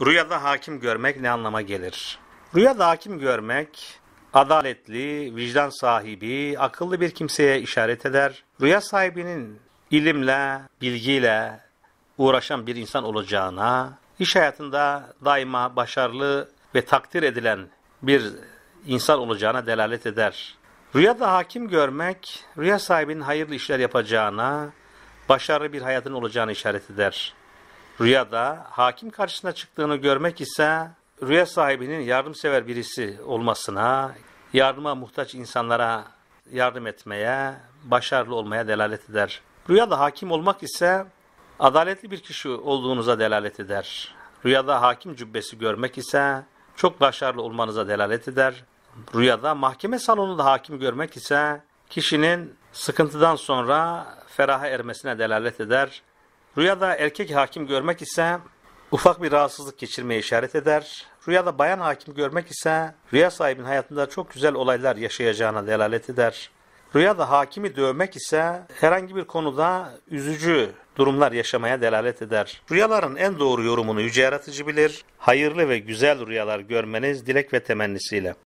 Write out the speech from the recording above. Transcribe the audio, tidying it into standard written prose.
Rüyada hakim görmek ne anlama gelir? Rüyada hakim görmek, adaletli, vicdan sahibi, akıllı bir kimseye işaret eder. Rüya sahibinin ilimle, bilgiyle uğraşan bir insan olacağına, iş hayatında daima başarılı ve takdir edilen bir insan olacağına delalet eder. Rüyada hakim görmek, rüya sahibinin hayırlı işler yapacağına, başarılı bir hayatın olacağını işaret eder. Rüyada hakim karşısına çıktığını görmek ise rüya sahibinin yardımsever birisi olmasına, yardıma muhtaç insanlara yardım etmeye, başarılı olmaya delalet eder. Rüyada hakim olmak ise adaletli bir kişi olduğunuza delalet eder. Rüyada hakim cübbesi görmek ise çok başarılı olmanıza delalet eder. Rüyada mahkeme salonunda hakim görmek ise kişinin sıkıntıdan sonra feraha ermesine delalet eder. Rüyada erkek hakim görmek ise ufak bir rahatsızlık geçirmeye işaret eder. Rüyada bayan hakim görmek ise rüya sahibinin hayatında çok güzel olaylar yaşayacağına delalet eder. Rüyada hakimi dövmek ise herhangi bir konuda üzücü durumlar yaşamaya delalet eder. Rüyaların en doğru yorumunu Yüce Yaratıcı bilir. Hayırlı ve güzel rüyalar görmeniz dilek ve temennisiyle.